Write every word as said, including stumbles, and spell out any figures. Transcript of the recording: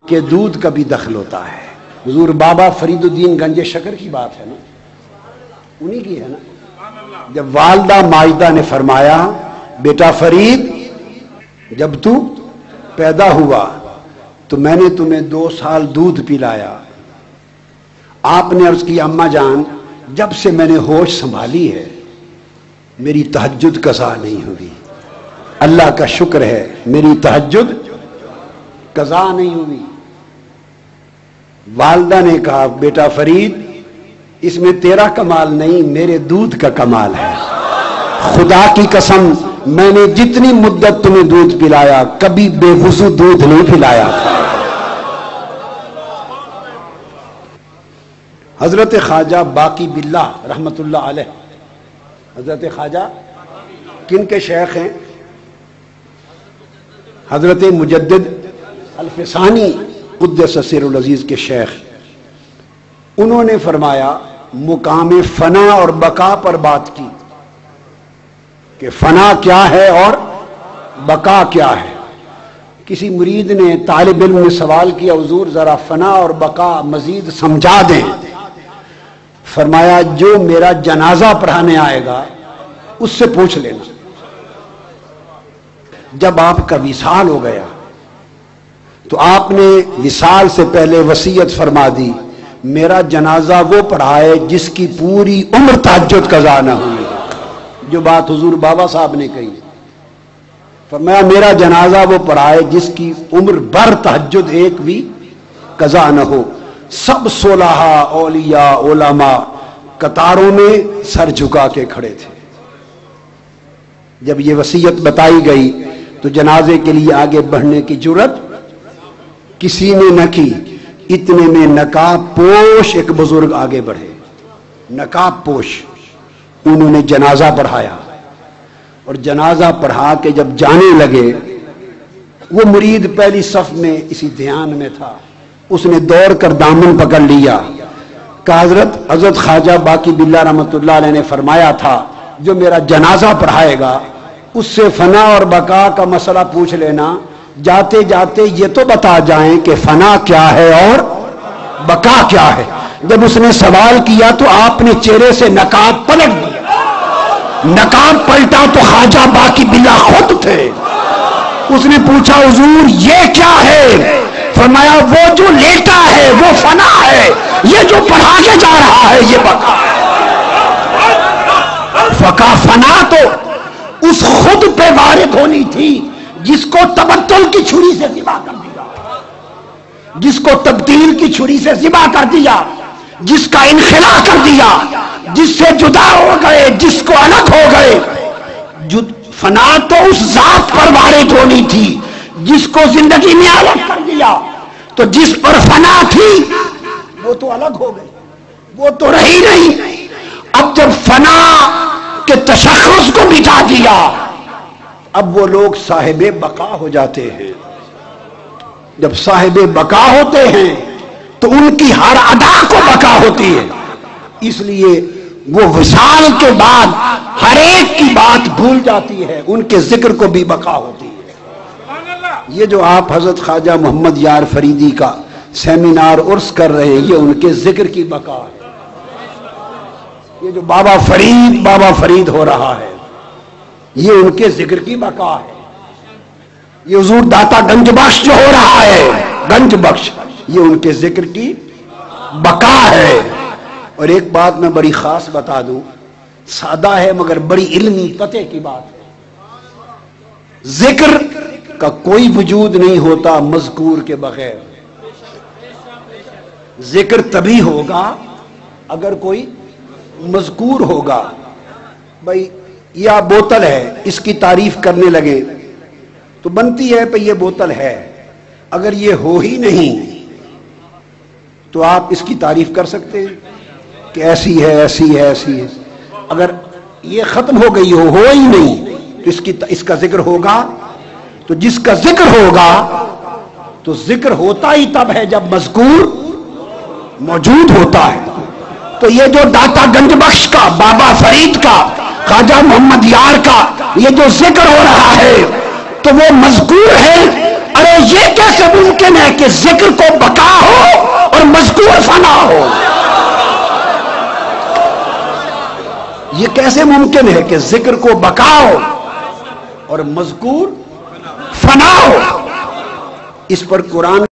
کہ دودھ کا بھی دخل ہوتا ہے. حضور بابا فرید الدین گنج شکر کی بات ہے نا، انہی کی ہے نا. جب والدہ ماجدہ نے فرمایا بیٹا فرید جب تو پیدا ہوا تو میں نے تمہیں دو سال دودھ پلایا. آپ نے عرض کی اماں جان جب سے میں نے ہوش سنبھالی ہے میری تہجد قضا نہیں ہوئی. اللہ کا شکر ہے میری تہجد قضا نہیں ہوئی. والدہ نے کہا بیٹا فرید اس میں تیرا کمال نہیں میرے دودھ کا کمال ہے. خدا کی قسم میں نے جتنی مدت تمہیں دودھ پلایا کبھی بے وضو دودھ نہیں پلایا تھا. حضرت خواجہ باقی باللہ رحمت اللہ علیہ، حضرت خواجہ کن کے شیخ ہیں؟ حضرت مجدد الفسانی قدس سر العزیز کے شیخ. انہوں نے فرمایا مقام فنا اور بقا پر بات کی کہ فنا کیا ہے اور بقا کیا ہے. کسی مرید نے طالب علم نے سوال کیا حضور ذرا فنا اور بقا مزید سمجھا دیں. فرمایا جو میرا جنازہ پڑھانے آئے گا اس سے پوچھ لینا. جب آپ کا وصال ہو گیا تو آپ نے وصال سے پہلے وصیت فرما دی میرا جنازہ وہ پڑھائے جس کی پوری عمر تہجد قضا نہ ہوئی. جو بات حضور بابا صاحب نے کہی فرمایا میرا جنازہ وہ پڑھائے جس کی عمر بھر تہجد ایک بھی قضا نہ ہو. سب صلحاء اولیاء علماء قطاروں میں سر جھکا کے کھڑے تھے. جب یہ وصیت بتائی گئی تو جنازے کے لیے آگے بڑھنے کی جرت کسی نے نہ کی. اتنے میں نقاب پوش ایک بزرگ آگے بڑھے، نقاب پوش. انہوں نے جنازہ پڑھایا اور جنازہ پڑھا کے جب جانے لگے وہ مرید پہلی صف میں اسی دھیان میں تھا. اس نے دوڑ کر دامن پکڑ لیا کہ حضرت حضرت خواجہ باقی باللہ رحمت اللہ علیہ نے فرمایا تھا جو میرا جنازہ پڑھائے گا اس سے فنا اور بقا کا مسئلہ پوچھ لینا. جاتے جاتے یہ تو بتا جائیں کہ فنا کیا ہے اور بقا کیا ہے. جب اس نے سوال کیا تو آپ نے چہرے سے نقاب پلٹ دیا. نقاب پلٹا تو خواجہ باقی باللہ خود تھے. اس نے پوچھا حضور یہ کیا ہے؟ فرمایا وہ جو لیٹا ہے وہ فنا ہے، یہ جو پڑھا کے جا رہا ہے یہ بقا ہے. فقا فنا تو اس خود پہ وارد ہونی تھی جس کو تبدل کی چھری سے ذبح کر دیا، جس کو تبدیل کی چھری سے ذبح کر دیا، جس کا انخلا کر دیا، جس سے جدا ہو گئے، جس کو الگ ہو گئے. فنا تو اس ذات پر وارد ہونی تھی جس کو زندگی میں الگ کر دیا. تو جس پر فنا تھی وہ تو الگ ہو گئی، وہ تو رہی نہیں. اب جب فنا کے تشخص کو مٹا دیا اب وہ لوگ صاحب بقا ہو جاتے ہیں. جب صاحب بقا ہوتے ہیں تو ان کی ہر ادا کو بقا ہوتی ہے. اس لیے وہ وصال کے بعد ہر ایک کی بات بھول جاتی ہے، ان کے ذکر کو بھی بقا ہوتی ہے. یہ جو آپ حضرت خواجہ محمد یار فریدی کا سیمینار عرس کر رہے ہیں یہ ان کے ذکر کی بقا ہے. یہ جو بابا فرید بابا فرید ہو رہا ہے یہ ان کے ذکر کی بقا ہے. یہ حضور داتا گنج بخش جو ہو رہا ہے گنج بخش یہ ان کے ذکر کی بقا ہے. اور ایک بات میں بڑی خاص بتا دوں، سادہ ہے مگر بڑی علمی پتے کی بات ہے. ذکر کا کوئی وجود نہیں ہوتا مذکور کے بغیر. ذکر تبھی ہوگا اگر کوئی مذکور ہوگا. بھائی یہ بوتل ہے اس کی تعریف کرنے لگے تو بنتی ہے پہ یہ بوتل ہے. اگر یہ ہو ہی نہیں تو آپ اس کی تعریف کر سکتے ہیں کہ ایسی ہے ایسی ہے ایسی ہے. اگر یہ ختم ہو گئی ہو ہو ہی نہیں تو اس کی اس کا ذکر ہوگا. تو جس کا ذکر ہوگا تو ذکر ہوتا ہی تب ہے جب مذکور موجود ہوتا ہے. تو یہ جو داتا گنج بخش کا بابا فرید کا خواجہ محمد یار کا یہ جو ذکر ہو رہا ہے تو وہ مذکور ہے ارے یہ کیسے ممکن ہے کہ ذکر کو بقا ہو اور مذکور فنا ہو؟ یہ کیسے ممکن ہے کہ ذکر کو بقا ہو اور مذکور فنا ہو؟ اس پر قرآن